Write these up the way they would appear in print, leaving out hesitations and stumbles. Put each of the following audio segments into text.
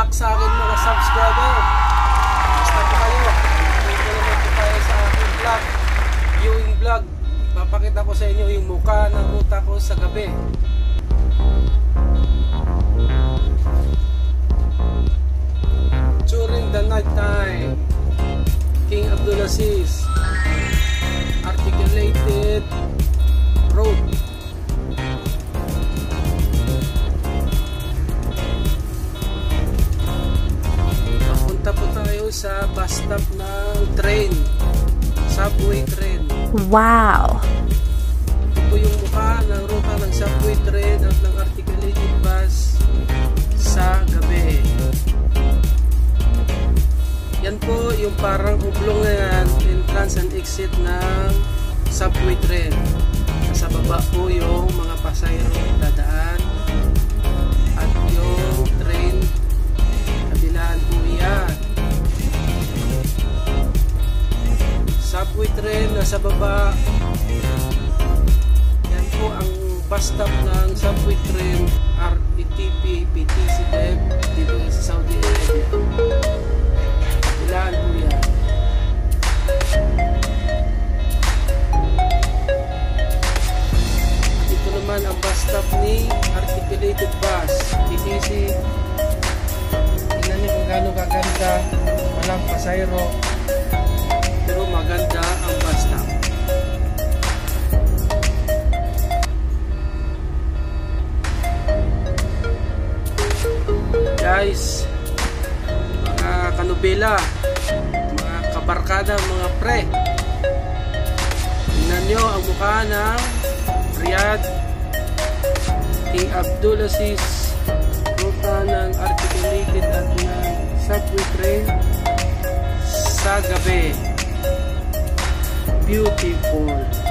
back sa akin mga subscriber. Basta po kayo. Dito naman po tayo sa aking vlog, viewing vlog. Papakita ko sa inyo yung mukha ng ruta ko sa gabi. During the night time, King Abdulaziz articulated road. Papunta po tayo sa bus stop ng train, subway train. Wow! Ito po yung mukha ng ruta ng subway train at ng articulated bus sa gabi. Yan po yung parang oblong na yan, entrance and exit ng subway train. Nasa baba po yung mga pasahero dadaan at yung train kabilaan po yan. Subway train nasa baba. Yan po ang bus stop ng subway train RTP PTC dito sa Saudi Arabia. Kabilaan po yan. Ito naman ang bus stop ni articulated bus PTC. Tingnan niyo kung gaano kaganda. Walang pasayro, pero maganda ang bus stop. Guys, mga kanubela, mga kabarkada, mga pre, tingnan nyo ang mukha ng Riyadh, King Abdulaziz, ruta ng articulated at ng subway train sa gabi. Beautiful.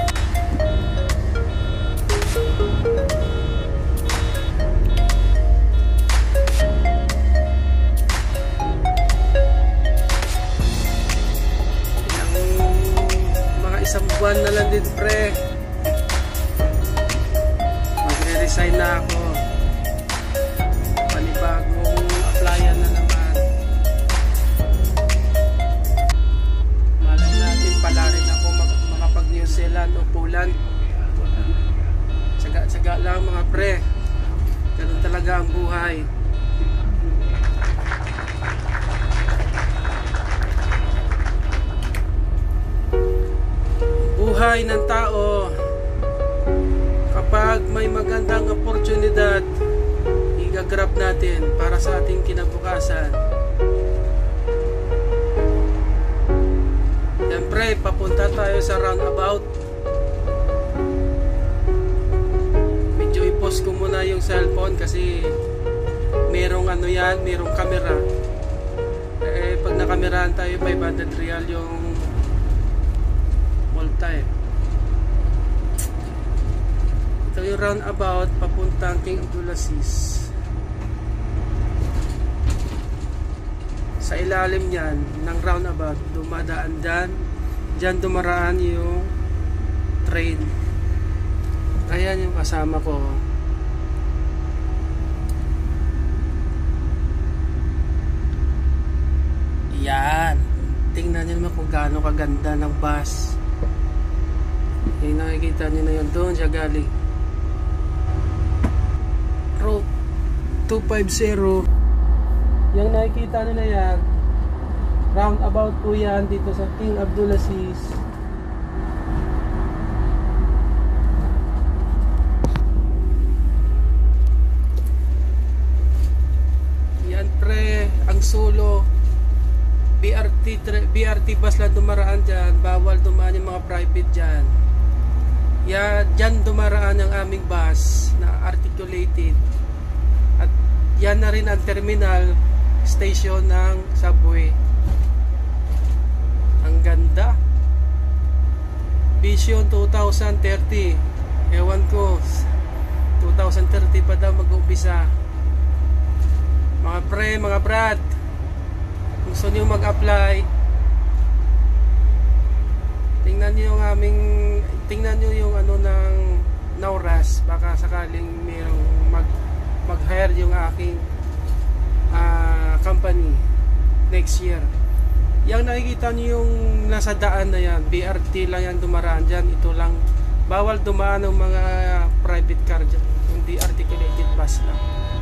Isang buwan na lang din pre, magre-resign na ako. Panibagong applyan na naman. Malay natin pala rin ako makapag New Zealand o Poland. Tsaga-tsaga lang mga pre, ganun talaga ang buhay. Buhay ng tao, kapag may magandang oportunidad, i-grab natin para sa ating kinabukasan. Yan pre, papunta tayo sa roundabout. Medyo i-post ko muna yung cellphone kasi merong ano yan, merong camera. Pag nakamerahan tayo, 500 real yung time. Ito yung roundabout papuntang King Abdulaziz. Sa ilalim niyan ng roundabout, dumadaan dyan dumaraan yung train. Ayan yung kasama ko. Yan, tingnan niyo naman kung gaano kaganda ng bus. Yung nakikita nyo na yun, doon siya galing. Route 250. Yung nakikita nyo na yan, roundabout po yan dito sa King Abdulaziz. Yan pre, ang solo BRT bus lang dumaraan dyan. Bawal dumaan yung mga private dyan. Dyan dumaraan ang aming bus na articulated. At yan na rin ang terminal station ng subway. Ang ganda. Vision 2030. Ewan ko, 2030 pa daw mag-umpisa. Mga pre, mga brad, gusto nyo mag-apply, tingnan nyo yung ano ng Nauras, baka sakaling mayroong mag-hire yung aking company next year. Yang nakikita nyo yung nasa daan na yan, BRT lang yan dumaraan dyan. Ito lang, bawal dumaan ng mga private car dyan, hindi articulated bus lang.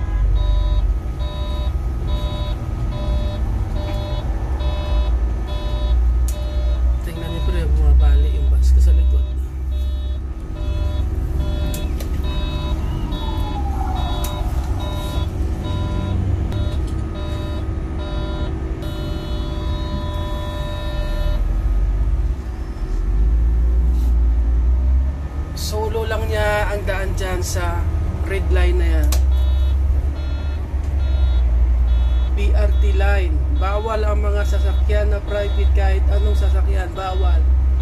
Tingnan nyo pre, bumabali yung bus ko sa likod. Solo lang niya ang daan dyan sa red line na yan. BRT line. Bawal ang mga sasakyan na private, kahit anong sasakyan, bawal.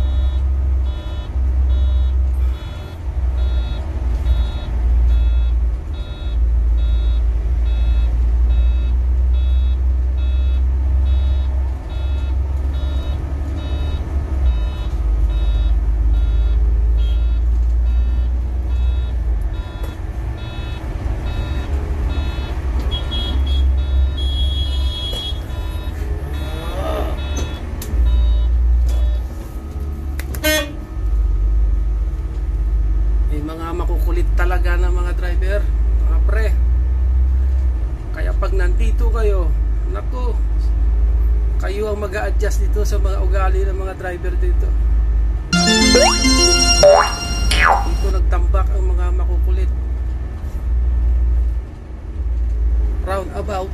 Mga makukulit talaga ng mga driver, mga pre. Kaya pag nandito kayo, naku, kayo ang mag-a-adjust dito sa mga ugali ng mga driver dito. Dito nagtambak ang mga makukulit. Roundabout.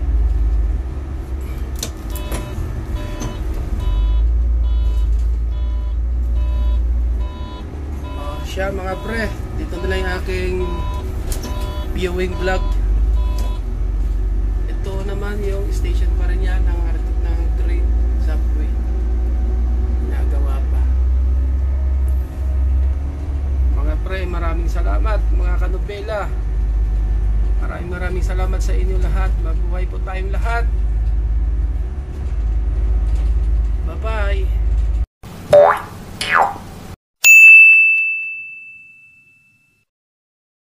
Siya mga pre, dito na lang yung aking viewing vlog. Ito naman yung station pa rin yan ng train, subway. Nagawa pa. Mga pre, maraming salamat mga kanobela. Maraming salamat sa inyo lahat. Mabuhay po tayong lahat.